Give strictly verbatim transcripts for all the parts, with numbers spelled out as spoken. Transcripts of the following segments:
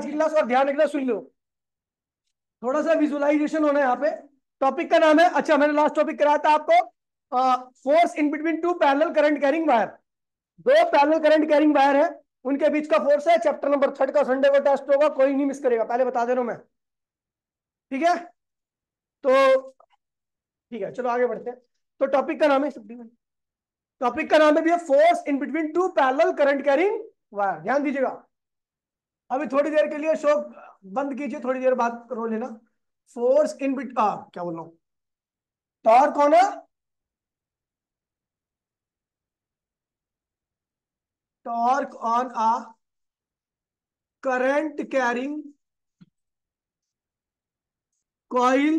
आज की क्लास, और ध्यान रखना, सुन लो, थोड़ा सा विजुअलाइजेशन होना है यहाँ पे। टॉपिक का नाम है, अच्छा मैंने लास्ट टॉपिक कराया था आपको, force in between two parallel current carrying wire. दो पैरेलल करंट कैरिंग वायर है, उनके बीच का फोर्स है। चैप्टर नंबर थर्ड का संडे को टेस्ट होगा, कोई नहीं मिस करेगा, पहले बता दे रहा हूं मैं, ठीक है। तो ठीक है, चलो आगे बढ़ते हैं। तो टॉपिक का नाम है, टॉपिक का नाम है भैया force in between two parallel current carrying wire. ध्यान दीजिएगा, अभी थोड़ी देर के लिए शो बंद कीजिए, थोड़ी देर बाद रो लेना। फोर्स इन बिट आ, क्या बोल रहा हूं, टॉर्क कौन है, torque on a current carrying coil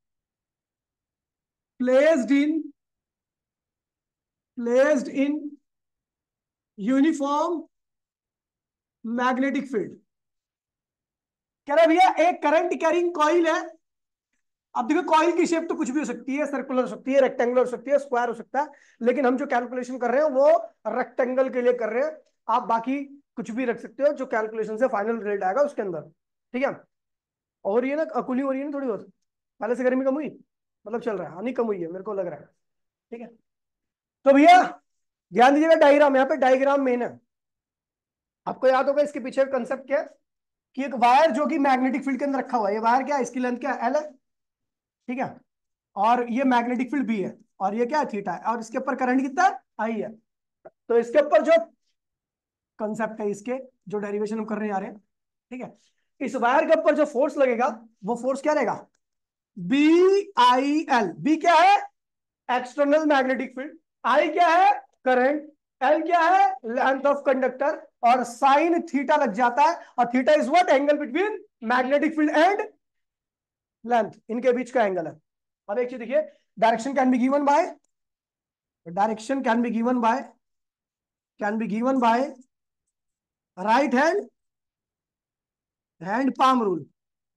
placed in placed in uniform magnetic field. कह रहा भैया एक करंट कैरिंग कॉइल है। अब देखो, कॉइल की शेप तो कुछ भी हो सकती है, सर्कुलर हो सकती है, रेक्टेंगुलर हो सकती है, स्क्वायर हो सकता है, लेकिन हम जो कैलकुलेशन कर रहे हैं वो रेक्टेंगल के लिए कर रहे हैं। आप बाकी कुछ भी रख सकते हो जो कैलकुलेशन से फाइनल रिजल्ट आएगा उसके अंदर, ठीक है। और ये ना कूलिंग हो रही है ना थोड़ी बहुत, पहले से गर्मी कम हुई, मतलब चल रहा है, नहीं कम हुई है मेरे को लग रहा है, ठीक है। तो भैया ध्यान दीजिएगा, डायग्राम, यहाँ पे डायग्राम मेन है। आपको याद होगा इसके पीछे कंसेप्ट क्या है, कि एक वायर जो कि मैग्नेटिक फील्ड के अंदर रखा हुआ है, ये वायर क्या है, इसकी लेंथ क्या है, एल है, ठीक है, और ये मैग्नेटिक फील्ड बी है, और ये क्या है, थीटा है, और इसके ऊपर करंट कितना है, आई है। तो इसके ऊपर जो कंसेप्ट है, इसके जो डेरिवेशन हम करने जा रहे हैं, ठीक है, इस वायर के ऊपर जो फोर्स लगेगा वो फोर्स क्या रहेगा, बी आई एल। बी क्या है, एक्सटर्नल मैग्नेटिक फील्ड, आई क्या है, करंट, एल क्या है, लेंथ ऑफ कंडक्टर, और साइन थीटा लग जाता है, और theta is what, angle between magnetic field and length, इनके बीच का एंगल है। अब एक चीज देखिए, direction can be given by direction can be given by can be given by right hand hand palm rule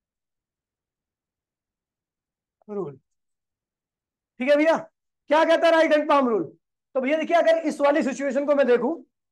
rule ठीक है भैया। क्या कहता है राइट हैंड पाम रूल, तो भैया देखिए, अगर इस वाली सिचुएशन को मैं देखूं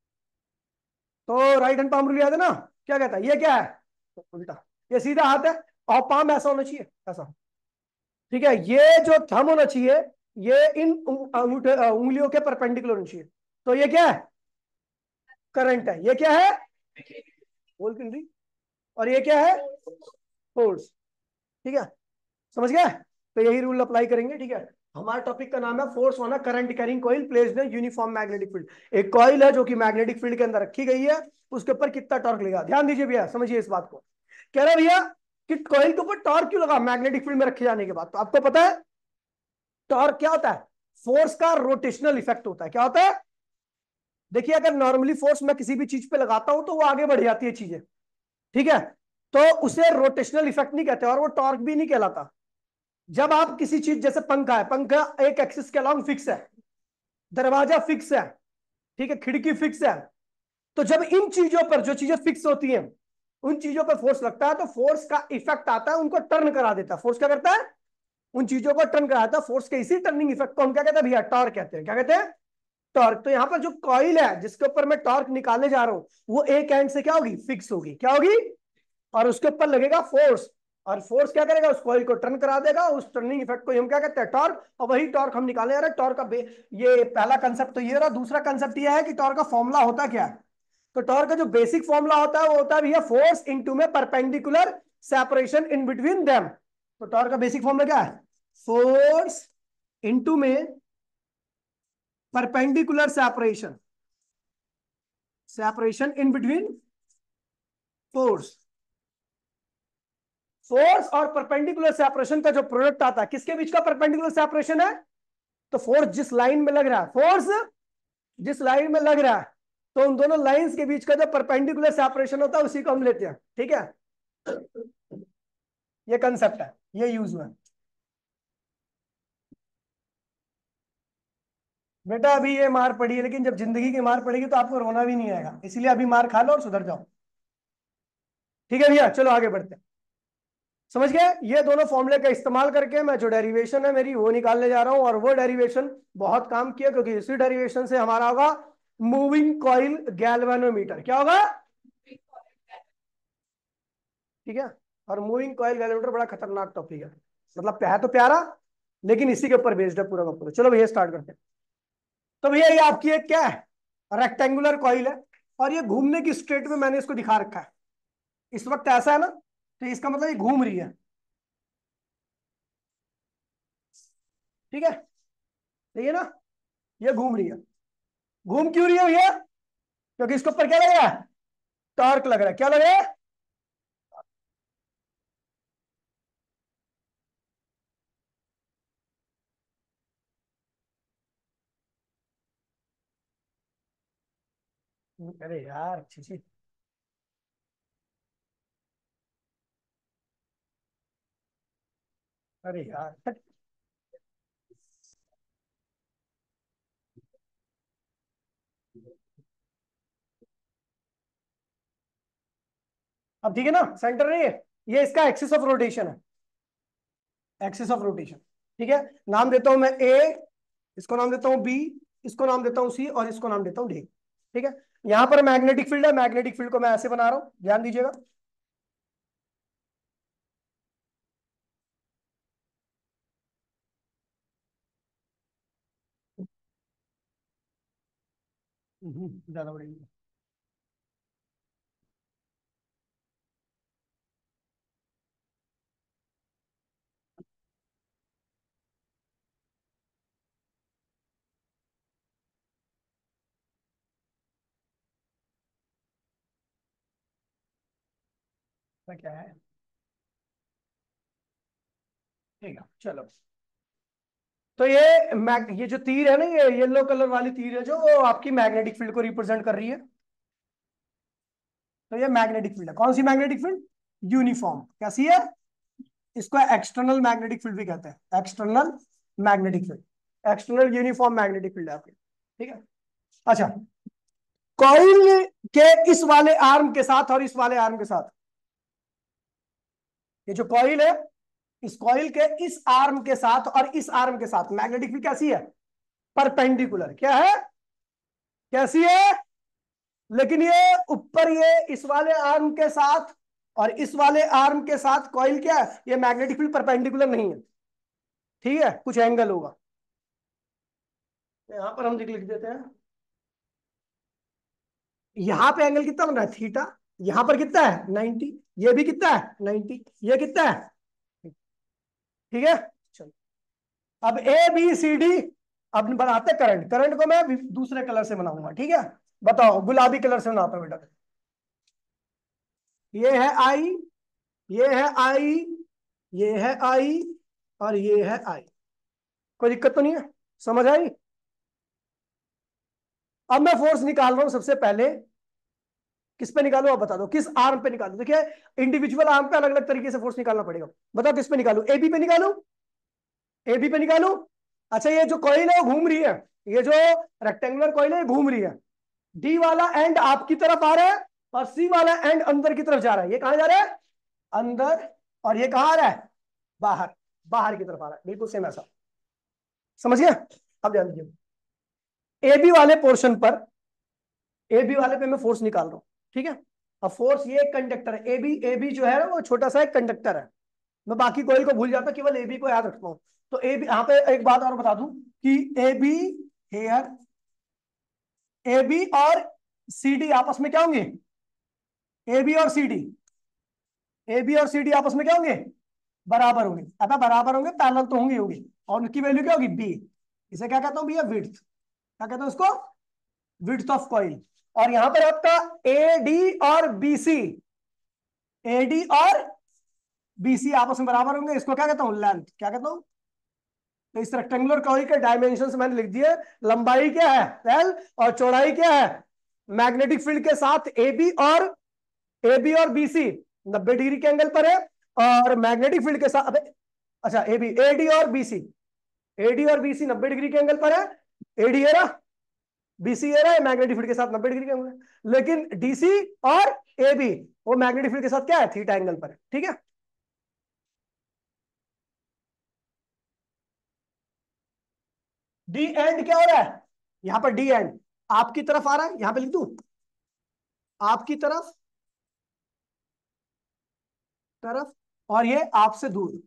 तो राइट हैंड पाम रूल याद है ना, क्या कहता है, ये क्या है, तो उल्टा, ये सीधा हाथ है, और पाम ऐसा होना चाहिए, ऐसा, ठीक है। ये जो थंब होना चाहिए, ये इन अंगूठे उंगलियों के परपेंडिकुलर होना चाहिए। तो ये क्या है, करंट है, ये क्या है, बोल क्यों रही, और ये क्या है, फोर्स, ठीक है, समझ गए। तो यही रूल अप्लाई करेंगे, ठीक है। हमारे टॉपिक का नाम है force on a current carrying coil placed in uniform magnetic field. एक कॉइल है जो कि मैग्नेटिक फील्ड के अंदर रखी गई है, उसके ऊपर कितना टॉर्क लेगा, ध्यान दीजिए भैया, समझिए इस बात को। कह रहा भैया कि कॉइल के ऊपर टॉर्क क्यों लगा मैग्नेटिक फील्ड में रखे जाने के बाद, तो आपको पता है टॉर्क क्या होता है, फोर्स का रोटेशनल इफेक्ट होता है। क्या होता है, देखिए अगर नॉर्मली फोर्स मैं किसी भी चीज पे लगाता हूं तो वो आगे बढ़ जाती है चीजें, ठीक है, तो उसे रोटेशनल इफेक्ट नहीं कहते, और वो टॉर्क भी नहीं कहलाता। जब आप किसी चीज, जैसे पंखा है, पंखा एक एक्सिस के अलॉन्ग फिक्स है, दरवाजा फिक्स है, ठीक है, खिड़की फिक्स है, तो जब इन चीजों पर, जो चीजें फिक्स होती हैं, उन चीजों पर फोर्स लगता है तो फोर्स का इफेक्ट आता है, उनको टर्न करा देता है। फोर्स क्या करता है, उन चीजों को टर्न कराता है। फोर्स के इसी टर्निंग इफेक्ट को हम क्या कहते हैं भैया, टॉर्क कहते हैं। क्या कहते हैं, टॉर्क। तो यहाँ पर जो कॉइल है जिसके ऊपर मैं टॉर्क निकालने जा रहा हूं, वो एक एंड से क्या होगी, फिक्स होगी, क्या होगी, और उसके ऊपर लगेगा फोर्स, और फोर्स क्या करेगा, उस कॉइल को टर्न करा देगा, उस टर्निंग इफेक्ट को हम क्या कहते हैं, टॉर्क। और वही टॉर्क हम निकालने जा रहे हैं। टॉर्क का ये पहला कंसेप्ट तो ये रहा, दूसरा कंसेप्ट ये है कि टॉर्क का फॉर्मूला होता क्या है। तो टॉर्क का जो बेसिक फॉर्मूला होता है वो होता है भैया फोर्स इनटू में perpendicular separation in between them. तो टॉर्क का बेसिक फॉर्मूला क्या है, फोर्स इनटू में perpendicular separation separation in between force. Force और परपेंडिकुलर सेपरेशन का जो प्रोडक्ट आता है, किसके बीच का परपेंडिकुलर सेपरेशन है, तो फोर्स जिस लाइन में लग रहा है, फोर्स जिस लाइन में लग रहा है, तो उन दोनों लाइंस के बीच का जो परपेंडिकुलर सेपरेशन होता है उसी को हम लेते हैं, ठीक है। ये कंसेप्ट है, ये यूज हुआ है बेटा। अभी ये मार पड़ी है, लेकिन जब जिंदगी की मार पड़ेगी तो आपको रोना भी नहीं आएगा, इसलिए अभी मार खा लो और सुधर जाओ, ठीक है भैया। चलो आगे बढ़ते हैं, समझ गए। ये दोनों फॉर्मूले का इस्तेमाल करके मैं जो डेरिवेशन है मेरी वो निकालने जा रहा हूं, और वो डेरिवेशन बहुत काम किया, क्योंकि इसी डेरिवेशन से हमारा होगा मूविंग कॉइल गैल्वेनोमीटर। क्या होगा, ठीक है। और मूविंग कॉइल गैल्वेनोमीटर बड़ा खतरनाक टॉपिक है, मतलब है तो प्यारा, लेकिन इसी के ऊपर बेस्ड है पूरा का पूरा। चलो भैया स्टार्ट करते हैं। तो भैया ये आपकी एक क्या है, रेक्टेंगुलर कॉइल है, और ये घूमने की स्ट्रेट में मैंने इसको दिखा रखा है। इस वक्त ऐसा है ना, तो इसका मतलब ये घूम रही है। ठीक है, सही है ना, ये घूम रही है। घूम क्यों रही है भैया? क्योंकि इसके ऊपर क्या लग रहा है, टॉर्क लग रहा है। क्या लग रहा है? अरे यार अच्छी सी। अरे यार, अब ठीक है ना, सेंटर नहीं है, ये इसका एक्सिस ऑफ रोटेशन है, एक्सिस ऑफ रोटेशन। ठीक है, नाम देता हूं मैं ए, इसको नाम देता हूं बी, इसको नाम देता हूं सी, और इसको नाम देता हूं डी। ठीक है, यहां पर मैग्नेटिक फील्ड है, मैग्नेटिक फील्ड को मैं ऐसे बना रहा हूं, ध्यान दीजिएगा। हम्म, ज्यादा बड़ी। क्या है, ठीक है चलो। तो ये मैग ये जो तीर है ना, ये येलो कलर वाली तीर है जो वो आपकी मैग्नेटिक फील्ड को रिप्रेजेंट कर रही है। तो ये मैग्नेटिक फील्ड है, कौन सी मैग्नेटिक फील्ड? यूनिफॉर्म। कैसी है? इसको एक्सटर्नल मैग्नेटिक फील्ड भी कहते हैं, external magnetic field, external uniform magnetic field है आपकी। ठीक है। अच्छा, कॉइल के इस वाले आर्म के साथ और इस वाले आर्म के साथ, ये जो कॉइल है, इस कॉइल के इस आर्म के साथ और इस आर्म के साथ मैग्नेटिक फील्ड कैसी है? परपेंडिकुलर। क्या है? कैसी है? लेकिन ये ऊपर, ये इस वाले आर्म के साथ और इस वाले आर्म के साथ कॉइल क्या है, ये मैग्नेटिक फील्ड परपेंडिकुलर नहीं है। ठीक है, कुछ एंगल होगा। यहां पर हम लिख देते हैं, यहां पे एंगल कितना बन रहा है? थीटा। यहां पर कितना है? नाइन्टी। ये भी कितना है? नाइन्टी। ये कितना है? ठीक है, चलो। अब ए बी सी डी, अब बनाते करंट। करंट को मैं दूसरे कलर से बनाऊंगा, ठीक है। बताओ, गुलाबी कलर से बनाता हूं बेटा। ये है आई, ये है आई, ये है आई, और ये है आई। कोई दिक्कत तो नहीं है? समझ आई? अब मैं फोर्स निकाल रहा हूं सबसे पहले। किस पे निकालू आप बता दो, किस आर्म पे निकालू? देखिए, इंडिविजुअल आर्म पे अलग अलग तरीके से फोर्स निकालना पड़ेगा। बताओ किस पे निकालू? एबी पे निकालू? एबी पे निकालू? अच्छा, ये जो कॉइल है वो घूम रही है, ये जो रेक्टेंगुलर कॉइल है ये घूम रही है। डी वाला एंड आपकी तरफ आ रहा है, और सी वाला एंड अंदर की तरफ जा रहा है। ये कहां जा रहा है? अंदर। और ये कहां आ रहा है? बाहर। बाहर की तरफ आ रहा है, बिल्कुल सेम ऐसा। समझ गया? अब ध्यान दीजिए, एबी वाले पोर्शन पर, एबी वाले पे मैं फोर्स निकाल रहा हूं। ठीक है, अब फोर्स, ये एक कंडक्टर है एबी, एबी जो है वो छोटा सा एक कंडक्टर है। मैं बाकी कोयल को भूल जाता, केवल एबी को याद रखता हूँ। तो एबी, यहाँ पे एक बात और बता दूं कि एबी हेयर, एबी और सीडी आपस में क्या होंगे? एबी और सीडी, एबी और सीडी आपस में क्या होंगे? बराबर होंगे। अब बराबर होंगे, पैरेलल तो होंगे होंगे, और उनकी वैल्यू क्या होगी? बी। इसे क्या कहता हूं भैया? विड्थ। क्या कहता हूं इसको? Width of coil. और यहां पर आपका ए डी और बीसी, एडी और बीसी आपस में बराबर होंगे, इसको क्या कहता हूं? लेंथ। क्या कहता हूं? तो इस रेक्टेंगुलर कॉइल के डायमेंशन मैंने लिख दिए। लंबाई क्या है? एल। और चौड़ाई क्या है? मैग्नेटिक फील्ड के साथ ए बी, और ए बी और बी सी नब्बे डिग्री के एंगल पर है, और मैग्नेटिक फील्ड के साथ, अच्छा ए बी, ए डी और बी सी, ए डी और बी सी नब्बे डिग्री के एंगल पर है। ए डी ए रहा, बी सी ए रहा है, मैग्नेटिक फील्ड के साथ नब्बे डिग्री के एंगल है। लेकिन डी सी और ए बी वो मैग्नेटिक फील्ड के साथ क्या है? थीटा एंगल पर है। ठीक है, डी एंड क्या हो रहा है? यहां पर डी एंड आपकी तरफ आ रहा है, यहां पे लिख दूं आपकी तरफ, तरफ, और ये आपसे दूर,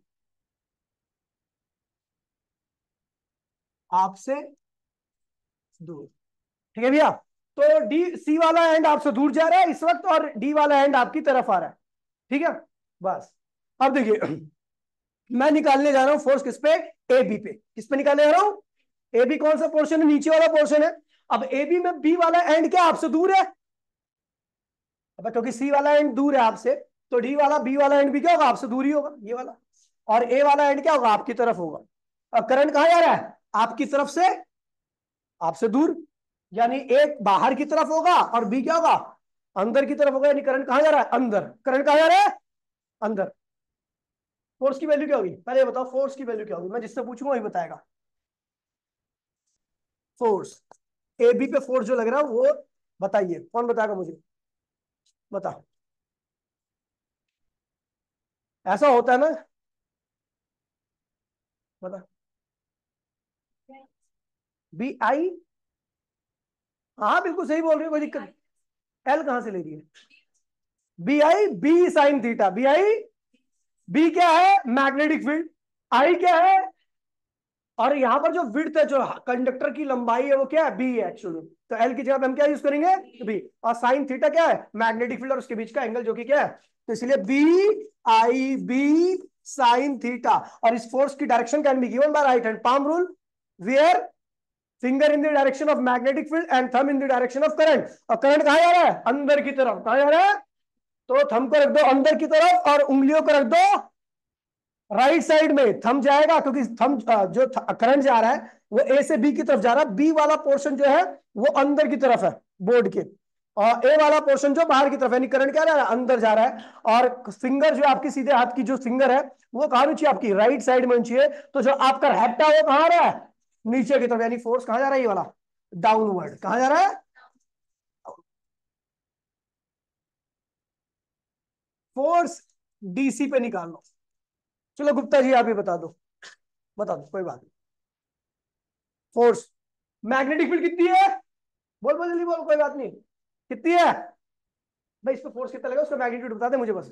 आपसे दूर। ठीक है भैया। तो डी सी वाला एंड आपसे दूर जा रहा है इस वक्त, और डी वाला एंड आपकी तरफ आ रहा है। ठीक है। बस अब देखिए, मैं निकालने जा रहा हूं फोर्स किस पे, ए बी पे। किस पे निकालने जा रहा हूं? ए बी कौन सा पोर्शन है? नीचे वाला पोर्शन है। अब ए बी में बी वाला एंड क्या आपसे दूर है? अब क्योंकि सी वाला एंड दूर है आपसे, तो डी वाला बी वाला एंड भी क्या होगा? आपसे दूर ही होगा, ये वाला। और ए वाला एंड क्या होगा? आपकी तरफ होगा। अब करंट कहां जा रहा है? आपकी तरफ से आपसे दूर, यानी एक बाहर की तरफ होगा और बी क्या होगा? अंदर की तरफ होगा। यानी करंट कहां जा रहा है? अंदर। करंट कहां जा रहा है? अंदर। फोर्स की वैल्यू क्या होगी? पहले बताओ फोर्स की वैल्यू क्या होगी, मैं जिससे पूछूंगा वही बताएगा। फोर्स, ए बी पे फोर्स जो लग रहा है वो बताइए, कौन बताएगा मुझे? बता। ऐसा होता है ना? बता। बी आई, हाँ बिल्कुल सही बोल रही हो, कोई दिक्कत। एल कहां से ले रही है? B I B sine theta. B I, B क्या है? Magnetic field. आई क्या है? और यहां पर जो विड्थ है, जो कंडक्टर की लंबाई है, वो क्या है? बी है एक्चुअली। तो एल की जगह पे हम क्या यूज करेंगे? बी। और साइन थीटा क्या है? मैग्नेटिक फील्ड और उसके बीच का एंगल, जो कि क्या है? तो इसलिए B I B sine theta. और इस फोर्स की direction can be given by right hand palm rule, where finger in the direction of magnetic field and thumb in the direction of current. और करंट कहां जा रहा है? अंदर की तरफ। कहां जा रहा है? तो थंब को रख दो अंदर की तरफ और उंगलियों को रख दो राइट साइड में। थंब जाएगा क्योंकि थंब जो करंट जा रहा है वो ए से बी की तरफ जा रहा है। बी वाला पोर्शन जो है वो अंदर की तरफ है बोर्ड के, और ए वाला पोर्शन जो बाहर की तरफ है, यानी करंट क्या जा रहा है? अंदर जा रहा है। और फिंगर जो आपकी सीधे हाथ की जो फिंगर है वो कहां होनी चाहिए? आपकी राइट साइड में होनी चाहिए। तो जो आपका हैप्टा है वो कहां आ रहा है? नीचे की तरफ। यानी फोर्स कहां जा रहा है? ये वाला डाउनवर्ड। कहां जा रहा है? फोर्स डीसी पे निकाल लो। चलो गुप्ता जी आप ही बता दो, बता दो, कोई बात नहीं। फोर्स, मैग्नेटिक फील्ड कितनी है? बोल बोल जल्दी बोल, कोई बात नहीं। कितनी है भाई? इस पे फोर्स कितना लगा उसका मैग्नीट्यूड बता दे मुझे बस।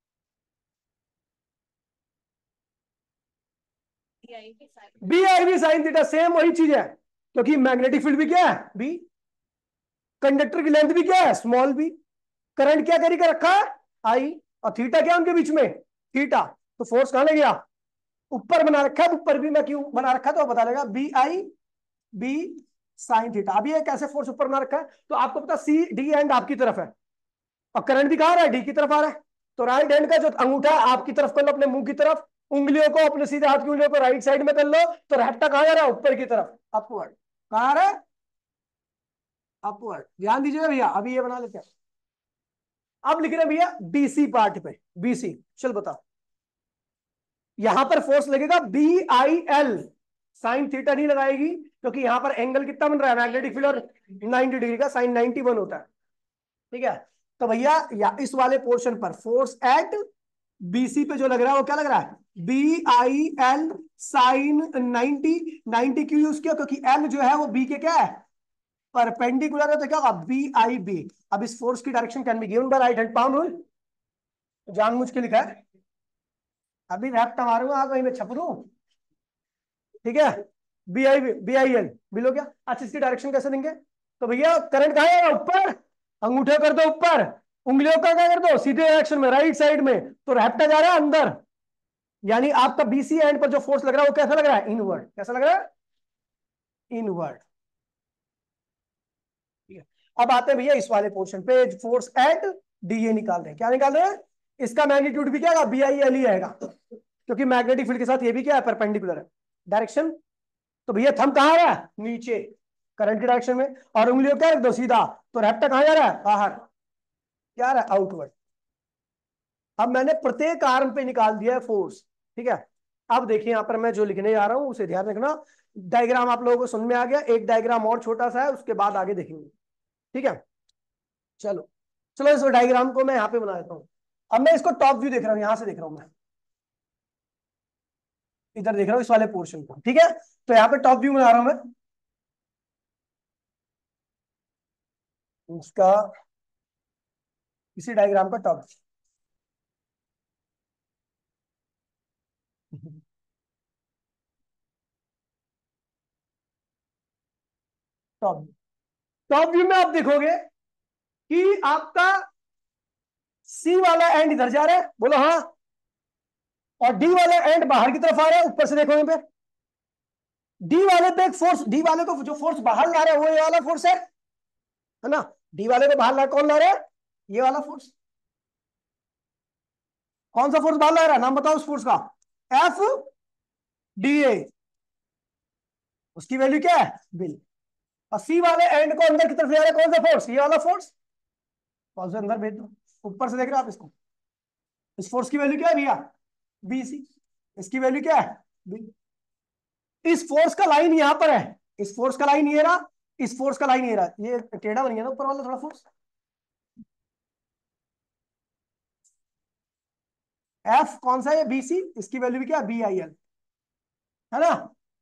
B I B sine theta, same वही चीज है, क्योंकि मैग्नेटिक फील्ड भी क्या है? बी। कंडक्टर की लेंथ भी क्या है? Small B. करंट क्या करी का रखा है? आई। और थीटा क्या उनके बीच में? थीटा। तो फोर्स कहां ले गया? ऊपर बना रखा है। ऊपर भी मैं क्यों बना रखा है तो बता देगा। B I B sine theta. अभी ये कैसे फोर्स ऊपर बना रखा है? तो आपको पता सी डी एंड आपकी तरफ है, और करंट भी कहां आ रहा है? डी की तरफ आ रहा है। तो राइट हैंड का जो अंगूठा है आपकी तरफ कर लो, अपने मुंह की तरफ। उंगलियों को, अपने सीधे हाथ की उंगलियों को राइट साइड में कर लो। तो रैप्टा कहां जा रहा है? ऊपर की तरफ, अपवर्ड। कहां आ रहा है? अपवर्ड। ध्यान दीजिएगा भैया, अभी ये बना लेते हैं। अब लिख रहे हैं भैया बीसी पार्ट पे, बीसी। चल बता। यहां पर फोर्स लगेगा B I L. Sine theta नहीं लगाएगी, क्योंकि यहां पर एंगल कितना बन रहा है? मैग्नेटिक फील्ड और नाइनटी डिग्री का, साइन नाइनटी वन होता है। ठीक है। तो भैया या इस वाले पोर्शन पर फोर्स एट बीसी पे जो लग रहा है वो क्या लग रहा है? B I L sine ninety. Ninety क्यों यूज किया? क्योंकि एल जो है वो बी के क्या है? परपेंडिकुलर है। तो क्या होगा? B I B. अब इस फोर्स की direction can be given by right hand palm rule, जानबूझ के लिखा है। अभी रैप्ट मारूंगा वहीं में छप दूं। ठीक है। B I B I L below क्या? अच्छा इसकी डायरेक्शन कैसे देंगे? तो भैया करंट कहां है? ऊपर। अंगूठे कर दो ऊपर, उंगलियों का क्या कर दो सीधे डायरेक्शन में, राइट साइड में। तो रैप्टा जा रहा है अंदर। यानी आपका बीसी एंड पर जो फोर्स लग रहा है वो कैसा लग रहा है? इनवर्ड। कैसा लग रहा है? इनवर्ड। ठीक है। अब आते हैं भैया इस वाले पोर्शन पे, फोर्स एट डी ए निकाल रहे हैं। क्या निकाल रहे हैं? इसका मैग्नीट्यूड भी क्या है? बी आई एल ही आएगा, क्योंकि मैग्नेटिक फील्ड के साथ ये भी क्या है? परपेंडिकुलर है डायरेक्शन। तो भैया थंब कहां आ रहा है? नीचे, करंट की डायरेक्शन में। और उंगलियों क्या रख दो? सीधा। तो रैप्टा कहां जा रहा है? बाहर। क्या आ रहा है? आउटवर्ड। अब मैंने प्रत्येक आर्म पे निकाल दिया है फोर्स। ठीक है। अब देखिए यहां पर मैं जो लिखने जा रहा हूं उसे ध्यान रखना। डायग्राम आप लोगों को समझ में आ गया? एक डायग्राम और छोटा सा है, उसके बाद आगे देखेंगे। ठीक है। चलो चलो इस डायग्राम को मैं यहां पे बना देता हूं। अब मैं इसको टॉप व्यू देख रहा हूं, यहां से देख रहा हूं मैं, इधर देख रहा हूं इस वाले पोर्शन को। ठीक है। तो यहाँ पे टॉप व्यू बना रहा हूं मैं उसका, इसी डायग्राम का टॉप। टॉप टॉप व्यू में आप देखोगे कि आपका सी वाला एंड इधर जा रहा है, बोलो हाँ, और डी वाला एंड बाहर की तरफ आ रहा है। ऊपर से देखो यहाँ पे डी वाले पे एक फोर्स, डी वाले को जो फोर्स बाहर ला रहा है वो ये वाला फोर्स है है ना। डी वाले को बाहर ला कौन ला रहा है, ये वाला फोर्स। कौन सा फोर्स बाहर ला रहा है, नाम बताओ उस फोर्स का। एफ डी ए, उसकी वैल्यू क्या है, बिल। और सी वाले एंड को अंदर की तरफ ले जा रहा है कौन सा फोर्स, ये वाला फोर्स। कौन सा अंदर भेज दो, ऊपर से देख रहे हो आप इसको। इस फोर्स की वैल्यू क्या है भैया, बी सी। इसकी वैल्यू क्या है, बी। इस फोर्स का लाइन यहां पर है, इस फोर्स का लाइन ये रहा, इस फोर्स का लाइन ये रहा, ये टेढ़ा बन गया ना ऊपर वाला थोड़ा फोर्स। एफ कौन सा है, बी सी। इसकी वैल्यू भी क्या, बी आई एल, है ना।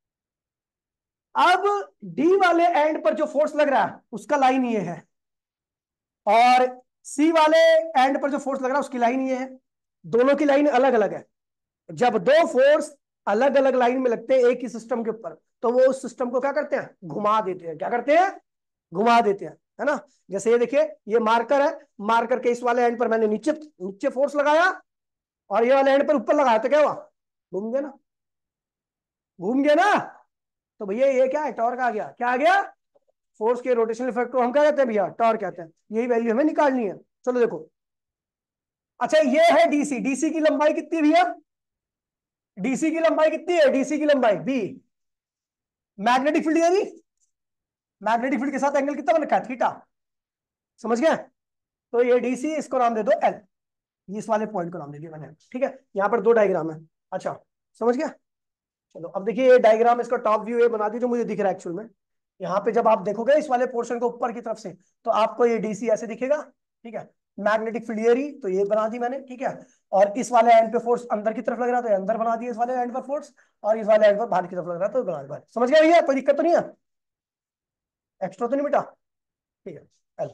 अब डी वाले एंड पर जो फोर्स लग रहा है उसका लाइन ये है, और सी वाले एंड पर जो फोर्स लग रहा है उसकी लाइन ये है। दोनों की लाइन अलग अलग है। जब दो फोर्स अलग अलग लाइन में लगते हैं एक ही सिस्टम के ऊपर, तो वो उस सिस्टम को क्या करते हैं, घुमा देते हैं। क्या करते हैं, घुमा देते हैं, है ना। जैसे ये देखिए, ये मार्कर है, मार्कर के इस वाले एंड पर मैंने नीचे नीचे फोर्स लगाया, और ये वाले एंड पर ऊपर लगाया, तो क्या हुआ, घूम गया ना, घूम गया ना। तो भैया ये क्या है, टॉर्क आ गया। क्या आ गया, फोर्स के रोटेशनल इफेक्ट को हम क्या कहते हैं भैया, टॉर्क कहते हैं। यही वैल्यू हमें निकालनी है। चलो देखो, अच्छा ये है डीसी। डीसी की लंबाई कितनी भैया, डीसी की लंबाई कितनी है, डीसी की लंबाई बी। मैग्नेटिक फील्ड यानी मैग्नेटिक फील्ड के साथ एंगल कितना बन रखा है, थीटा। समझ गए। तो ये डीसी, इसको नाम दे दो एल। इस वाले पॉइंट को नाम दे दिया मैंने, ठीक है। यहाँ पर दो डायग्राम है, अच्छा समझ गया। चलो अब देखिए, ये डायग्राम, इसका टॉप व्यू ये बना दी जो मुझे दिख रहा है एक्चुअल में। यहाँ पे जब आप देखोगे इस वाले पोर्शन को ऊपर की तरफ से, तो आपको ये डीसी ऐसे दिखेगा, ठीक है। मैग्नेटिक फील्ड एरी तो ये बना दी मैंने, ठीक है। और इस वाले एंड पे फोर्स अंदर की तरफ लग रहा था, तो अंदर बना दिया इस वाले एंड पर फोर्स, और इस वाले एंड पर बाहर की तरफ लग रहा था, तो बना दिया। समझ गया भैया, कोई दिक्कत तो नहीं है, एक्स्ट्रा तो नहीं बेटा, ठीक है। एल,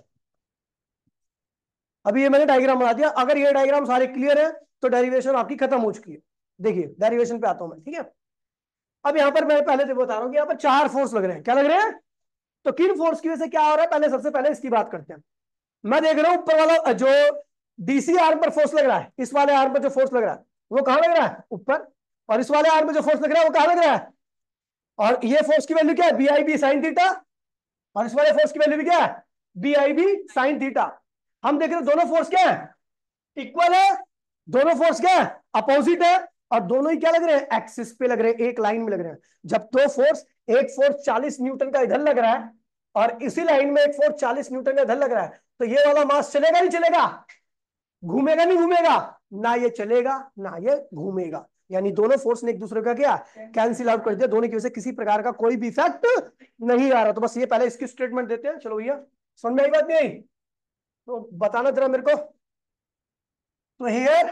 अभी ये मैंने डायग्राम बना दिया। अगर ये डायग्राम सारे क्लियर है तो डेरिवेशन आपकी खत्म हो चुकी है। देखिए डेरिवेशन पे आता हूं मैं, ठीक है। अब यहाँ पर मैं पहले से बता रहा हूँ कि यहाँ पर चार फोर्स लग रहे हैं। क्या लग रहे हैं, तो किन फोर्स की वजह से क्या हो रहा है, पहले सबसे पहले इसकी बात करते हैं। मैं देख रहा हूं ऊपर वाला जो डीसी आर्म पर फोर्स लग रहा है, इस वाले आर्म पर जो फोर्स लग रहा है वो कहां लग रहा है, ऊपर। और इस वाले आर्म पर जो फोर्स लग रहा है वो कहां लग रहा है, और ये फोर्स की वैल्यू क्या है, B I B sine theta. और इस वाले फोर्स की वैल्यू भी क्या है, B I B sine theta. हम देख रहे हैं दोनों फोर्स क्या है, इक्वल है। दोनों फोर्स क्या है, अपोजिट है। और दोनों ही क्या लग रहे हैं, एक्सिस पे लग रहे हैं, एक लाइन में लग रहे हैं। जब दो फोर्स, एक फोर्स चालीस न्यूटन का इधर लग रहा है, और इसी लाइन में एक फोर्स चालीस न्यूटन का इधर लग रहा है, तो ये वाला मास चलेगा नहीं चलेगा, घूमेगा नहीं घूमेगा, ना ये चलेगा ना ये घूमेगा। यानी दोनों फोर्स ने एक दूसरे का क्या, कैंसिल आउट कर दिया। दोनों की वजह से किसी प्रकार का कोई भी इफेक्ट नहीं आ रहा। तो बस ये पहले इसकी स्टेटमेंट देते हैं। चलो भैया, समझ में आई बात, नहीं आई तो बताना जरा मेरे को। तो हेयर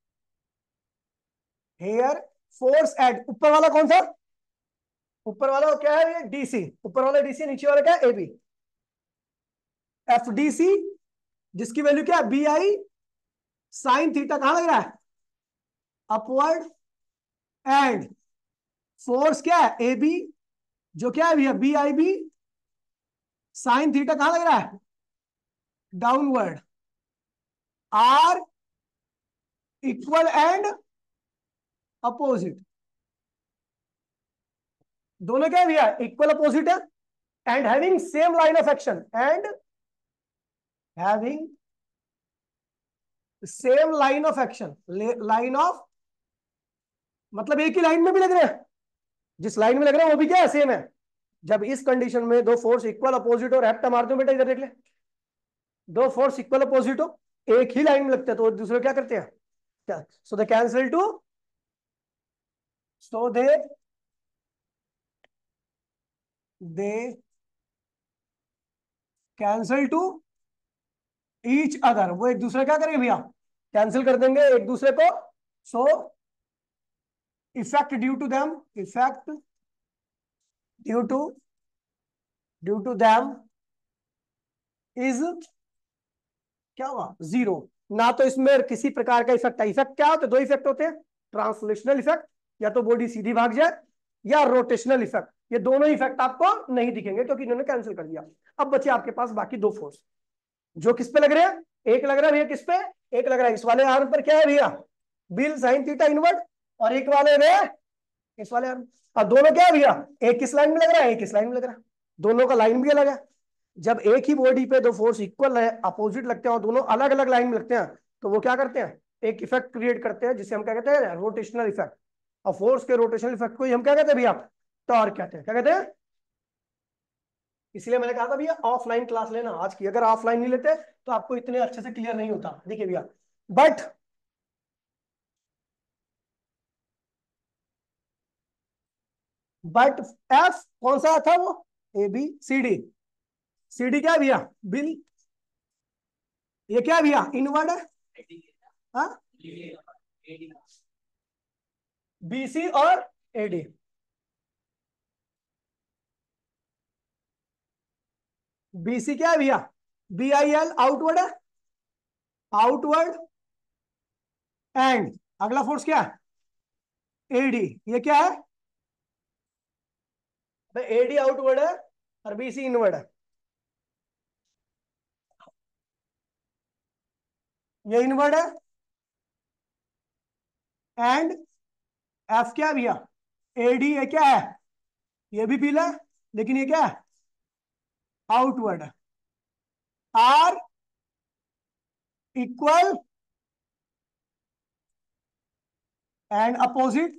हेयर फोर्स एट, ऊपर वाला कौन सा, ऊपर वाला क्या है, ये डीसी। ऊपर वाला डीसी, नीचे वाला क्या है, एबी। एफ डी सी, जिसकी वैल्यू क्या है, बी आई साइन थीटा, कहां लग रहा है, अपवर्ड। एंड फोर्स क्या है, ए बी, जो क्या है भैया, B I B sine theta, कहां लग रहा है, downward. Are equal and opposite. दोनों क्या है भैया, इक्वल अपोजिट है। And having same line of action, and having same line of action. Line of मतलब एक ही लाइन में भी लग रहे हैं, जिस लाइन में लग रहे हैं वो भी क्या है, सेम है। जब इस कंडीशन में दो फोर्स इक्वल अपोजिट और हेप्टा मार दो बेटा, इधर देख ले, दो फोर्स इक्वल अपोजिट हो, एक ही लाइन में लगते हैं, तो एक दूसरे क्या करते हैं, क्या, so they cancel to so they they cancel to each other. वो एक दूसरे क्या करेंगे भैया, कैंसिल कर देंगे एक दूसरे को। So effect due to them, effect due to due to them is क्या हुआ, जीरो। ना तो इसमें किसी प्रकार का इफेक्ट है। इफेक्ट क्या होते हैं, दो इफेक्ट होते हैं, ट्रांसलेशनल इफेक्ट या तो बॉडी सीधी भाग जाए या रोटेशनल इफेक्ट, ये दोनों इफेक्ट आपको नहीं दिखेंगे क्योंकि इन्होंने कैंसिल कर दिया। अब बचे आपके पास बाकी दो फोर्स जो किस पे लग रहे हैं, एक लग रहा है भैया किस पे, एक लग रहा है इस वाले आर्म पर, क्या है भैया, बिल साइन थीटा इनवर्ट, और एक वाले में इस वाले आर्म। और दोनों क्या है भैया, एक किस लाइन में लग रहा है, एक किस लाइन में लग रहा है, दोनों का लाइन भी अलग है। जब एक ही बॉडी पे दो फोर्स इक्वल है, अपोजिट लगते हैं और दोनों अलग अलग लाइन में लगते हैं, तो वो क्या करते हैं, एक इफेक्ट क्रिएट करते हैं जिसे हम क्या कहते हैं, रोटेशनल इफेक्ट। और फोर्स के रोटेशनल इफेक्ट को ही हम क्या कहते हैं भैया, टॉर्क कहते हैं। क्या कहते हैं, इसलिए मैंने कहा था भैया ऑफलाइन क्लास लेना आज की, अगर ऑफलाइन नहीं लेते तो आपको इतने अच्छे से क्लियर नहीं होता। देखिए भैया, बट बट एफ कौन सा था वो, A B C D, C D क्या है भैया, बिल, ये क्या है भैया, इनवर्ड है, हाँ, बी सी और ए डी। बी सी क्या है भैया, बी आई एल आउटवर्ड है, आउटवर्ड, एंड अगला फोर्स क्या है, ए डी, ये क्या है, ए डी आउटवर्ड है और बी सी इनवर्ड है, ये इनवर्ड है, एंड एफ क्या है भैया, ए डी, ये क्या है, ये भी पीला है लेकिन ये क्या है, आउटवर्ड है, are equal and opposite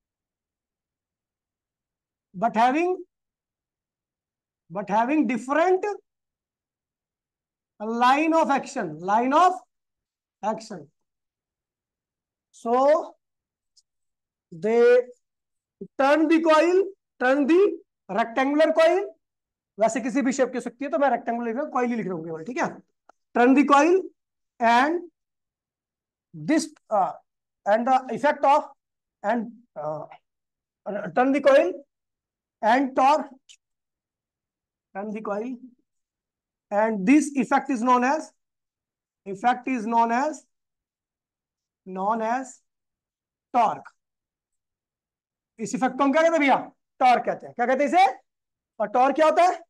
but having but having different line of action, line of action, so they turn the coil, turn the rectangular coil, वैसे किसी भी शेप की हो सकती है तो मैं रेक्टेंगुलर लिख रहा हूँ, कॉइल ही लिख रहा हूँ, ठीक है, turn the coil and this and the effect of and turn the coil and torque, turn the coil and this effect is known as effect is known as known as torque। इस effect को हम क्या कहते हैं भैया, torque कहते हैं। क्या कहते हैं इसे, और टॉर्क क्या होता है,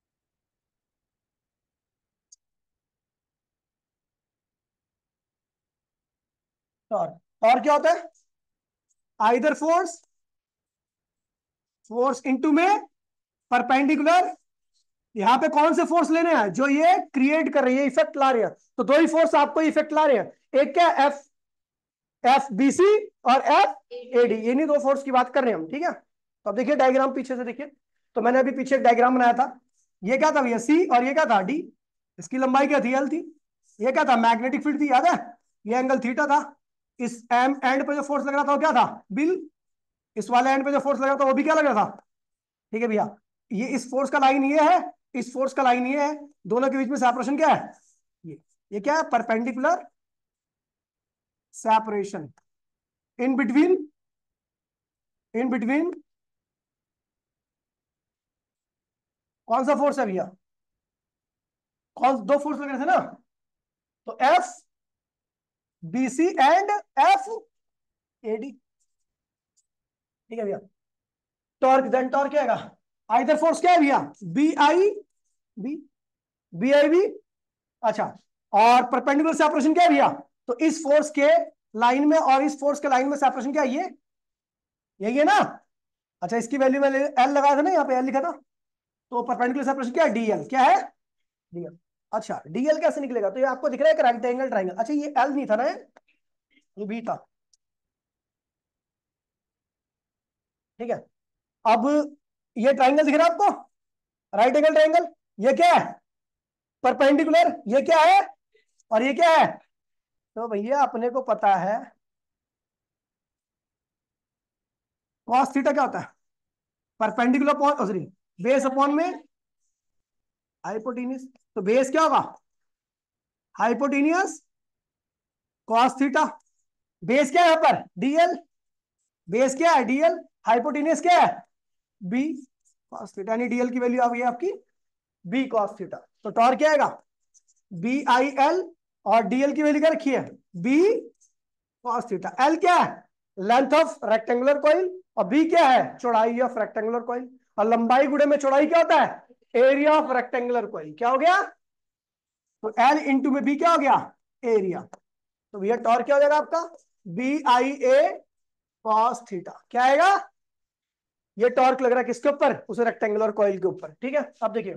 टॉर्क और क्या होता है, आइदर फोर्स फोर्स इनटू में परपेंडिकुलर, यहां पे कौन से फोर्स लेने हैं, जो ये क्रिएट कर रही है, इफेक्ट ला रही है, तो दो ही फोर्स आपको इफेक्ट ला रहे हैं, एक क्या एफ एफ बी सी और एफ ए डी, ये नहीं दो फोर्स की बात कर रहे हैं हम, ठीक है। तो अब देखिए डायग्राम पीछे से देखिए, तो मैंने अभी पीछे एक डायग्राम बनाया था, ये क्या था भैया, सी, और ये क्या था, डी, इसकी लंबाई क्या थी, एल थी, ये क्या था, मैग्नेटिक फील्ड थी, याद है, ये एंगल थीटा था, इस एम एंड पे जो फोर्स लग रहा था वो क्या था, बिल, इस वाले एंड पे जो फोर्स लग रहा था वो भी क्या लग रहा था, ठीक है भैया, ये इस फोर्स का लाइन ये है, इस फोर्स का लाइन ये है, दोनों के बीच में सेपरेशन क्या है, ये ये क्या है, perpendicular separation, in between in between कौन सा फोर्स है भैया, कौन, दो फोर्स लग रहे थे ना, तो F B C and F A D, ठीक है भैया। टॉर्क देन टॉर्क क्या है, आइदर फोर्स क्या है भैया, B I B B I B, अच्छा, और परपेंडिकुलर सेपरेशन क्या है भैया, तो इस फोर्स के लाइन में और इस फोर्स के लाइन में सेपरेशन क्या है, ये यही है ना, अच्छा, इसकी वैल्यू मैंने एल लगाया था ना, यहाँ पे एल लिखा था, तो परपेंडिकुलर सेपरेशन क्या है, डीएल, क्या है, डीएल। अच्छा, डीएल कैसे निकलेगा, तो ये आपको दिख रहा है कि राइट एंगल ट्राइंगल, अच्छा ये एल नहीं था ना, ये बी था, ठीक है। अब ये ट्राइंगल दिख रहा है आपको, राइट एंगल ट्राइंगल, ये क्या है, परपेंडिकुलर, ये क्या है, और ये क्या है, तो भैया अपने को पता है कॉस थीटा क्या होता है, perpendicular upon, sorry, base upon में हाइपोटेन्यूस, तो बेस क्या होगा, हाइपोटेन्यूस कॉस थीटा, बेस क्या है यहाँ पर, डीएल, बेस क्या है, डीएल, हाइपोटेन्यूस क्या है, बी कॉस थीटा, यानी डीएल की वैल्यू आ गई आपकी बी कॉस थीटा, तो टॉर्क क्या आएगा, बी आई एल, और डीएल की वैल्यू क्या रखी है, बी कॉस थीटा, एल क्या है, लेंथ ऑफ रेक्टेंगुलर कॉइल, और बी क्या है, चौड़ाई ऑफ रेक्टेंगुलर कॉइल, और लंबाई गुणे में चौड़ाई क्या होता है, एरिया ऑफ रेक्टेंगुलर कॉइल। क्या हो गया, तो एल इंटू में बी क्या हो गया, एरिया। तो भैया टॉर्क क्या हो जाएगा आपका, B I A cos theta. क्या आएगा, ये टॉर्क लग रहा है किसके ऊपर, उस रेक्टेंगुलर कॉइल के ऊपर। ठीक है, अब देखिए,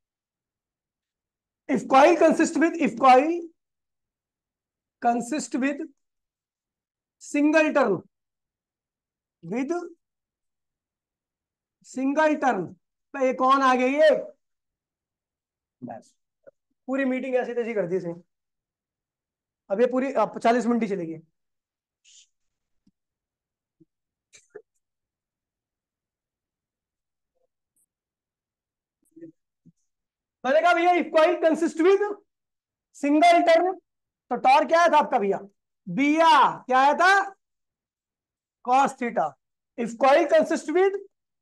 if coil consist with if coil consist with single turn with single turn, तो ये कौन आ गई, ये बस पूरी मीटिंग ऐसी तैसी कर दी इसने। अब ये पूरी चालीस मिनट ही चलेगी। मैंने कहा भैया if coil consist with single turn, तो टॉर्क क्या आया था आपका भैया, बिया क्या आया था, cos theta. If coil consist with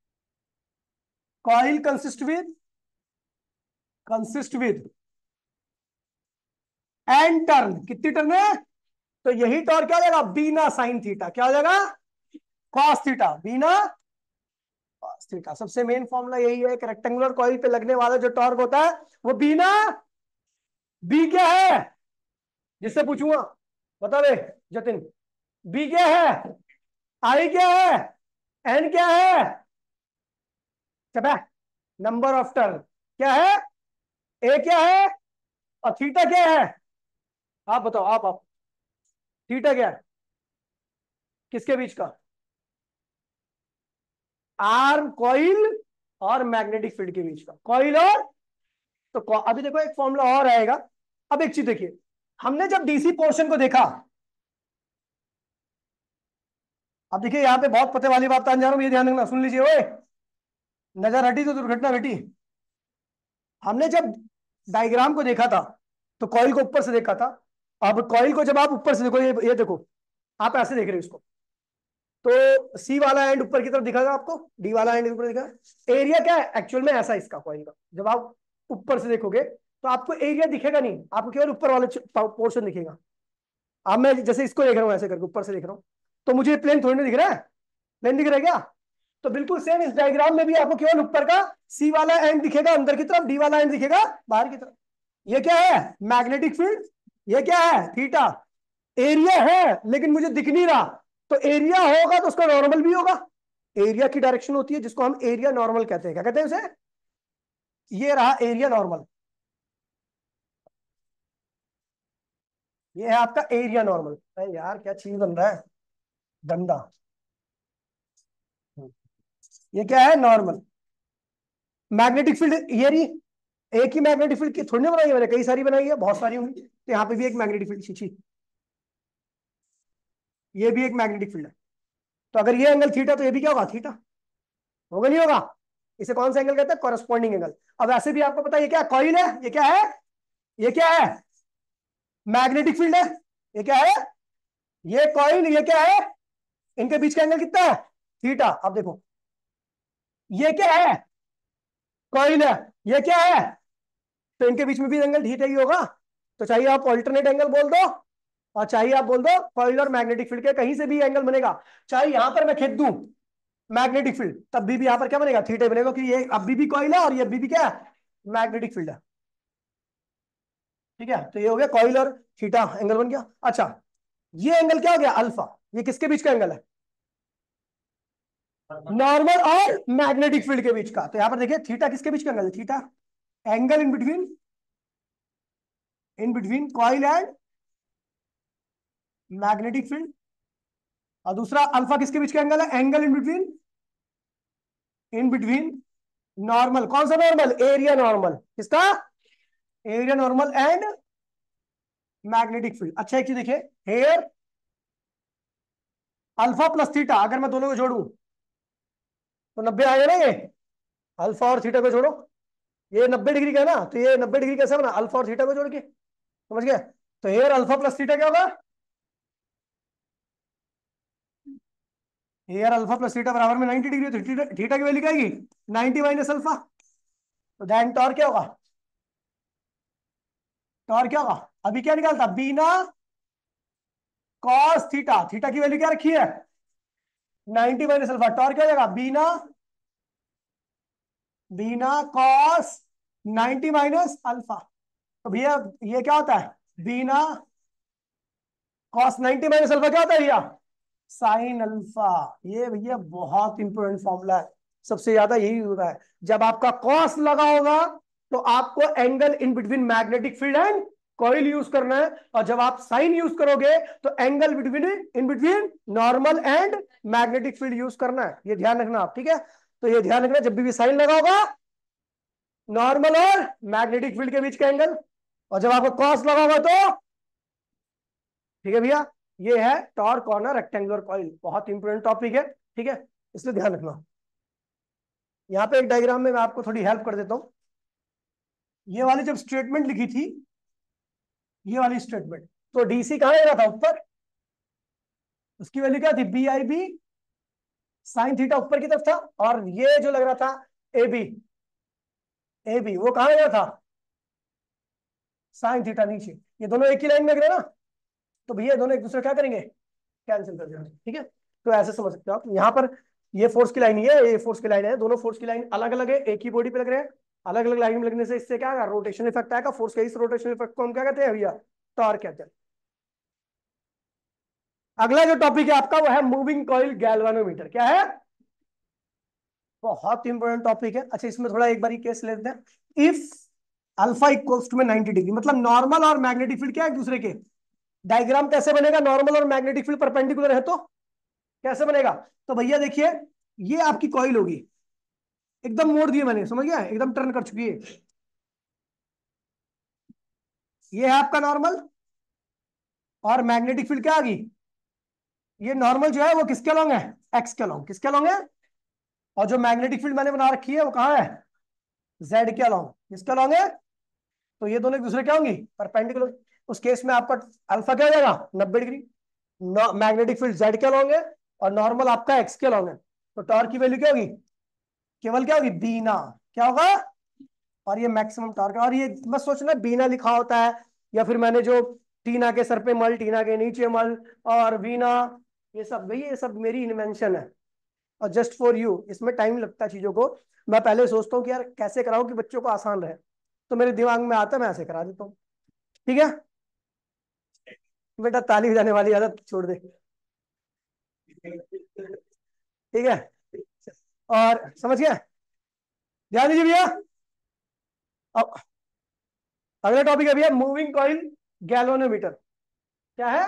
coil consist with consist with N turn, कितनी टर्न है, तो यही टॉर्क क्या हो जाएगा, बीना साइन थीटा। क्या हो जाएगा, cos theta B I N A cos theta. सबसे मेन फॉर्मूला यही है कि रेक्टेंगुलर कॉइल पे लगने वाला जो टॉर्क होता है वो बीना, बी क्या है, जिससे पूछूंगा बता दे जतिन, बी क्या है, आई क्या है, एन क्या है, चबा नंबर ऑफ टर्न क्या है, ए क्या है, और थीटा क्या है। आप बताओ, आप आप थीटा क्या है, किसके बीच का, आर्म कॉइल और मैग्नेटिक फील्ड के बीच का, कॉइल और, तो अभी देखो एक फॉर्मूला और आएगा। अब एक चीज देखिए, हमने जब डीसी पोर्शन को देखा, अब देखिए यहां पे बहुत पते वाली बात बताने जा रहा हूं, ये ध्यान रखना, सुन लीजिए, ओए नजर हटी तो दुर्घटना घटी। हमने जब डायग्राम को देखा था तो कॉइल को ऊपर से देखा था। अब कॉइल को जब आप ऊपर से देखो, ये ये देखो, आप ऐसे देख रहे हो इसको, तो सी वाला एंड ऊपर की तरफ दिखागा आपको, डी वाला एंड ऊपर दिखा। एरिया क्या है एक्चुअल में ऐसा इसका कॉइल का, जब आप ऊपर से देखोगे तो आपको एरिया दिखेगा नहीं, आपको केवल ऊपर वाले पोर्शन दिखेगा। अब मैं जैसे इसको देख रहा हूं ऐसे करके ऊपर से देख रहा हूं, तो मुझे प्लेन थोड़ी ना दिख रहा है, प्लेन दिख रहा है क्या, तो बिल्कुल सेम इस डायग्राम में भी आपको केवल ऊपर का सी वाला एंड दिखेगा अंदर की तरफ, डी वाला एंड दिखेगा बाहर की तरफ। ये क्या है, मैग्नेटिक फील्ड, ये क्या है, थीटा। एरिया है लेकिन मुझे दिख नहीं रहा, तो एरिया होगा तो उसका नॉर्मल भी होगा। एरिया की डायरेक्शन होती है जिसको हम एरिया नॉर्मल कहते हैं, क्या कहते हैं उसे, ये रहा एरिया नॉर्मल, ये है आपका एरिया नॉर्मल। अरे यार क्या चीज बन रहा है गंदा, ये क्या है नॉर्मल। मैग्नेटिक फील्ड ये रही, एक ही मैग्नेटिक फील्ड की थोड़ी ना बनाई है मैंने, कई सारी बनाई है, बहुत सारी होंगी, तो यहाँ पे भी एक मैग्नेटिक फील्ड, छी ये भी एक मैग्नेटिक फील्ड है। तो अगर ये एंगल थीटा तो ये भी क्या होगा, थीटा होगा, नहीं होगा। इसे कौन सा एंगल कहते हैं, कॉरेस्पॉन्डिंग एंगल। अब ऐसे भी आपको पता है ये क्या कॉइल है, ये क्या है, ये क्या है, मैग्नेटिक फील्ड है, ये क्या है, ये कॉइल, ये क्या है, इनके बीच का एंगल कितना है, थीटा। अब देखो ये क्या है, कॉइल है, ये क्या है, तो इनके बीच में भी एंगल थीटा ही होगा। तो चाहिए आप ऑल्टरनेट एंगल बोल दो, और चाहिए आप बोल दो कॉइल और मैग्नेटिक फील्ड के कहीं से भी एंगल बनेगा। चाहे यहां पर मैं खींच दूं मैग्नेटिक फील्ड, तब भी, भी यहां पर क्या बनेगा, थीटा बनेगा, क्योंकि ये अभी भी कॉइल है और ये अभी भी क्या है, मैग्नेटिक फील्ड है। ठीक है, तो ये हो गया कॉइल और थीटा एंगल बन गया। अच्छा, ये एंगल क्या हो गया, अल्फा, ये किसके बीच का एंगल है, नॉर्मल और मैग्नेटिक फील्ड के बीच का। तो यहां पर देखिए थीटा किसके बीच का एंगल है, theta angle in between in between coil and magnetic field. और दूसरा अल्फा किसके बीच का एंगल है, angle in between in between normal, कौन सा नॉर्मल, एरिया नॉर्मल, किसका, area normal and magnetic field. अच्छा एक चीज देखिए, हेयर अल्फा प्लस थीटा, अगर मैं दोनों को जोड़ू तो नब्बे आएगा ना, ये अल्फा और थीटा को जोड़ो, ये नब्बे डिग्री का है ना, तो ये नब्बे डिग्री कैसे बना, अल्फा और थीटा को जोड़ के, समझ गए। तो हेयर अल्फा प्लस थीटा क्या होगा, हेयर अल्फा प्लस थीटा बराबर में नाइंटी डिग्री, तो थीटा थीटा की वैल्यू क्या आएगी, नाइंटी माइनस अल्फा। तो देन टॉर्क क्या होगा, टॉर्क क्या होगा, अभी क्या निकालता, बीना कॉस थीटा, थीटा की वैल्यू क्या रखी है, नाइनटी माइनस अल्फा, टॉर्क क्या हो जाएगा, बीना बीना कॉस नाइनटी माइनस अल्फा। तो भैया ये क्या होता है, बीना कॉस नाइनटी माइनस अल्फा क्या होता है भैया, साइन अल्फा। ये भैया बहुत इंपॉर्टेंट फॉर्मूला है, सबसे ज्यादा यही होता है। जब आपका कॉस लगा होगा तो आपको angle in between magnetic field and coil use करना है, और जब आप साइन यूज करोगे तो angle between in between normal and magnetic field use करना है। ये ध्यान रखना आप, ठीक है। तो ये ध्यान रखना, जब भी साइन लगा होगा नॉर्मल और मैग्नेटिक फील्ड के बीच का एंगल, और जब आपको कॉस लगा होगा तो, ठीक है भैया। ये है टॉर्क ऑन रेक्टेंगुलर कॉइल, बहुत इंपॉर्टेंट टॉपिक है, ठीक है, इसलिए ध्यान रखना। यहाँ पे एक डायग्राम में मैं आपको थोड़ी हेल्प कर देता हूँ। ये वाली जब स्टेटमेंट लिखी थी, ये वाली स्टेटमेंट, तो डीसी कहाँ लग रहा था, ऊपर। उसकी वैल्यू क्या थी, B I B sine theta ऊपर की तरफ था, और ये जो लग रहा था ए बी, ए बी वो कहाँ लग रहा था, साइन थीटा नीचे। ये दोनों एक ही लाइन में लग रहे हैं ना, तो भैया दोनों एक दूसरे क्या करेंगे, कैंसिल कर देंगे, ठीक है। तो ऐसे समझ सकते हो आप, यहाँ पर ये फोर्स की लाइन ही है, ये फोर्स की लाइन है, दोनों फोर्स की लाइन अलग अलग है, एक ही बॉडी पे लग रहे हैं। अलग अलग लाइन में लगने से इससे क्या आएगा, रोटेशन इफेक्ट आएगा, फोर्स का इस रोटेशन इफेक्ट को हम क्या कहते हैं भैया, टॉर्क कहते हैं। अगला जो टॉपिक है आपका वो है मूविंग कॉइल गैल्वानोमीटर, क्या है, बहुत इंपॉर्टेंट टॉपिक है। अच्छा इसमें थोड़ा एक बार केस लेते हैं। इफ अल्फा इक्वल्स टू में नाइनटी डिग्री, मतलब नॉर्मल और मैग्नेटिक फील्ड क्या है एक दूसरे के, डायग्राम कैसे बनेगा, नॉर्मल और मैग्नेटिक फील्ड परपेंडिकुलर है तो कैसे बनेगा। तो भैया देखिए, ये आपकी कॉइल होगी, एकदम मोड़ दिए मैंने, समझ गया, एकदम टर्न कर चुकी है। ये है आपका नॉर्मल, और मैग्नेटिक फील्ड क्या आ गई, ये नॉर्मल जो है वो किसके लॉन्ग है, एक्स के लॉन्ग, किसके लॉन्ग है, और जो मैग्नेटिक फील्ड मैंने बना रखी है वो कहाँ है, जेड के लॉन्ग, किसके लॉन्ग है। तो ये दोनों एक दूसरे क्या होंगी, परपेंडिकुलर। उस केस में आपका अल्फा क्या हो जाएगा, नब्बे डिग्री। मैग्नेटिक फील्ड जेड के लॉन्ग है, और नॉर्मल आपका एक्स के लॉन्ग है, तो टॉर्क की वैल्यू क्या होगी, केवल क्या होगी, बीना, क्या होगा, और ये मैक्सिमम टॉर्क है। और ये बस सोचना बीना लिखा होता है, या फिर मैंने जो टीना के सर पे मल, टीना के नीचे मल, और वीना, ये सब भाई ये सब मेरी इन्वेंशन है, और जस्ट फॉर यू। इसमें टाइम लगता है चीजों को, मैं पहले सोचता हूँ कि यार कैसे कराऊं कि बच्चों को आसान रहे, तो मेरे दिमाग में आता है, मैं ऐसे करा देता हूँ, ठीक है। बेटा ताली बजाने वाली आदत छोड़ दे, ठीक है। और समझ गया, ध्यान दीजिए भैया। अब अगला टॉपिक है भैया मूविंग कॉइल गैल्वेनोमीटर, क्या है,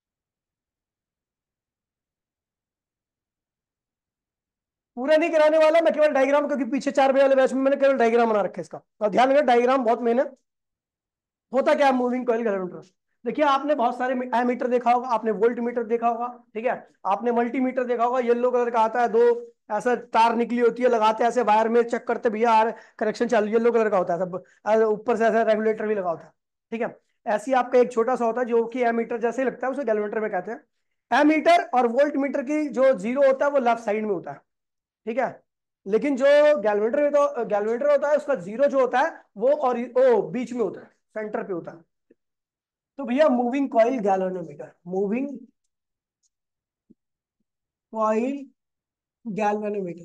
पूरा नहीं कराने वाला मैं, केवल डायग्राम, क्योंकि पीछे चार बजे वाले बैच में मैंने केवल डायग्राम बना रखा है इसका, और ध्यान रखना डायग्राम बहुत मेन है। होता क्या है मूविंग कॉइल गैल्वेनोमीटर, देखिए आपने बहुत सारे एमीटर देखा होगा, आपने वोल्ट मीटर देखा होगा, ठीक है, आपने मल्टीमीटर देखा होगा, येलो कलर का आता है, दो ऐसा तार निकली होती है, लगाते हैं ऐसे वायर में, चेक करते भैया यार करेक्शन चालू, येलो कलर का होता है सब, ऐसे ऊपर से ऐसा रेगुलेटर भी लगा होता है, ठीक है। ऐसे ही आपका एक छोटा सा होता है जो कि एमीटर जैसे ही लगता है, उसे गैल्वेनोमीटर में कहते हैं। एमीटर और वोल्ट मीटर की जो जीरो होता है वो लेफ्ट साइड में होता है, ठीक है। लेकिन जो गैल्वेनोमीटर में तो गैल्वेनोमीटर होता है उसका जीरो जो होता है वो, और ओ बीच में होता है, सेंटर पे होता है। तो भैया moving coil galvanometer, moving coil galvanometer,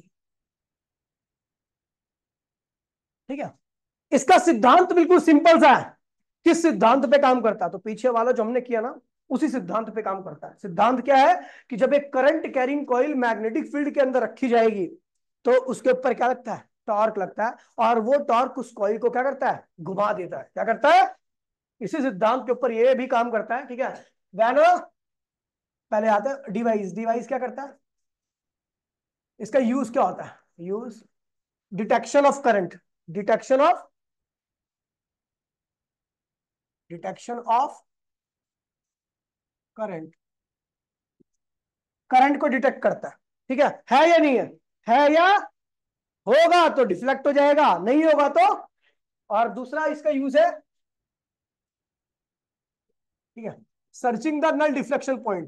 ठीक है। इसका सिद्धांत बिल्कुल सिंपल सा है। किस सिद्धांत पे काम करता है, तो पीछे वाला जो हमने किया ना उसी सिद्धांत पे काम करता है। सिद्धांत क्या है कि जब एक current carrying coil magnetic field के अंदर रखी जाएगी तो उसके ऊपर क्या लगता है, टॉर्क लगता है, और वो टॉर्क उस कॉइल को क्या करता है, घुमा देता है, क्या करता है, इसी सिद्धांत के ऊपर ये भी काम करता है, ठीक है। वैनो, पहले आता है डिवाइस, डिवाइस क्या करता है, इसका यूज क्या होता है, use detection of current, detection of detection of current, current को डिटेक्ट करता है, ठीक है है या नहीं है, है या, होगा तो डिफ्लेक्ट हो जाएगा, नहीं होगा तो, और दूसरा इसका यूज है, ठीक है, searching the null deflection point.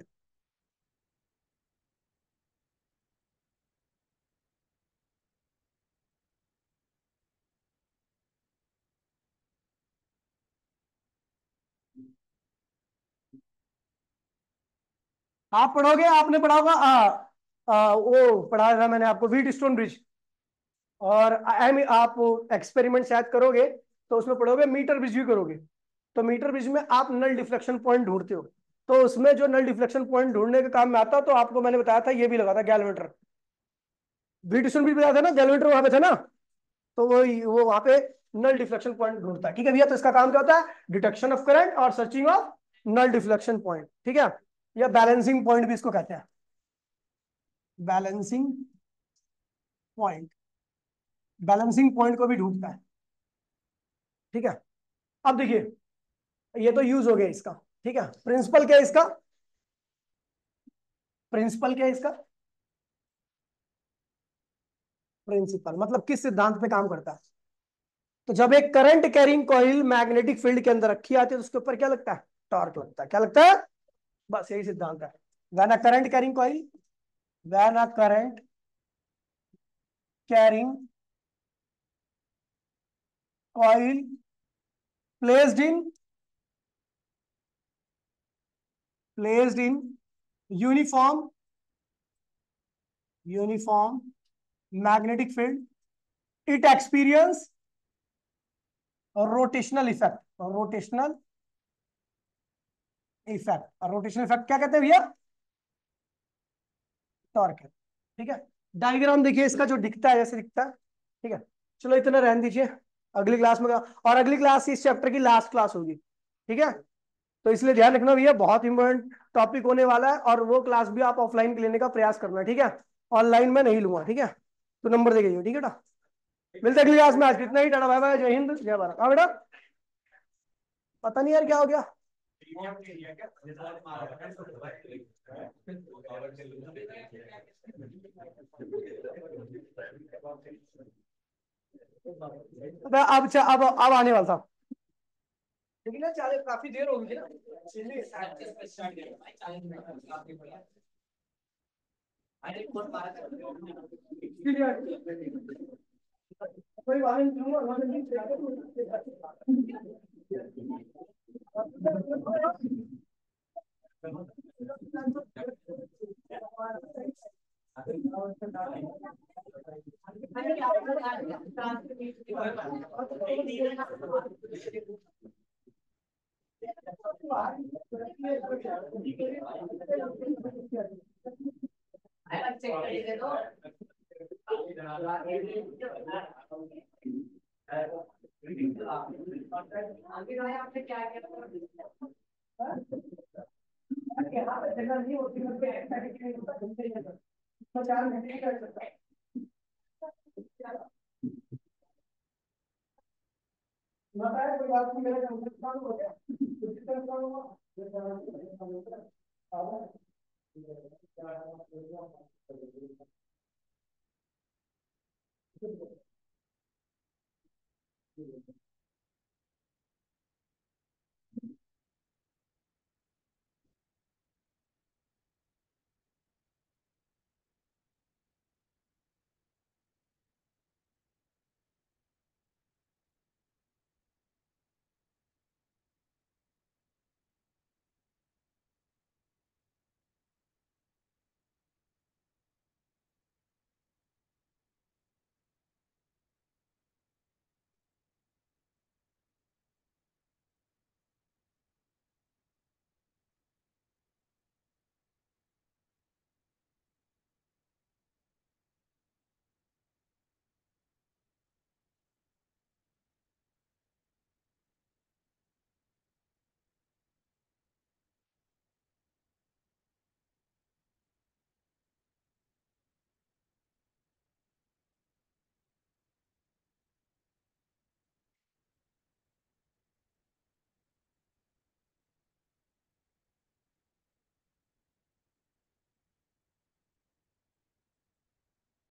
आप पढ़ोगे, आपने पढ़ा होगा, आ, वो पढ़ाया था मैंने आपको, व्हीट स्टोन ब्रिज। और आई मीन आप एक्सपेरिमेंट शायद करोगे तो उसमें पढ़ोगे, मीटर ब्रिज भी करोगे। तो मीटर ब्रिज में आप नल डिफ्लेक्शन पॉइंट ढूंढते हो, तो उसमें जो नल डिफ्लेक्शन पॉइंट ढूंढने के काम में आता, तो आपको मैंने बताया था, ये भी लगा था गैलोमीटर। व्हीट स्टोन ब्रिज बताया था ना, गैलोमीटर वहां पे था ना। तो वो वो वहां पे नल डिफ्लेक्शन पॉइंट ढूंढता है। ठीक है भैया, तो इसका काम क्या होता है? डिटेक्शन ऑफ करंट और searching of null deflection point. ठीक है, या बैलेंसिंग पॉइंट भी इसको कहते हैं, बैलेंसिंग पॉइंट। बैलेंसिंग पॉइंट को भी ढूंढता है। ठीक है, अब देखिए, ये तो यूज हो गया इसका। ठीक है, प्रिंसिपल क्या है इसका? प्रिंसिपल क्या है इसका? प्रिंसिपल मतलब किस सिद्धांत पे काम करता है? तो जब एक current carrying coil magnetic field के अंदर रखी आती है, तो उसके ऊपर क्या लगता है? टॉर्क लगता है। क्या लगता है? बस यही सिद्धांत है। When a current carrying coil, when a current carrying coil placed in placed in uniform uniform magnetic field, it experience rotational effect. Rotational effect, rotational effect क्या कहते हैं भैया? टॉर्क है। ठीक है, डायग्राम देखिए इसका जो दिखता है, जैसे दिखता है। ठीक है, चलो इतना रहने दीजिए, अगली क्लास में। और अगली क्लास इस चैप्टर की लास्ट क्लास होगी। ठीक है, तो इसलिए ध्यान रखना भैया, बहुत इंपॉर्टेंट टॉपिक होने वाला है। और वो क्लास भी आप ऑफलाइन लेने का प्रयास करना। ठीक है, ऑनलाइन में नहीं लूंगा। ठीक है, तो नंबर दे गई। ठीक है बेटा, मिलते हैं अगली क्लास में। आज कितना ही, टाटा बाय बाय, जय हिंद जय भारत। हाँ बेटा, पता नहीं यार क्या हो गया। अब अब अब अब आने वाला था, लेकिन ना चाले काफी देर हो गई ना, इसलिए कोई बात नहीं, मेरा काम हो गया।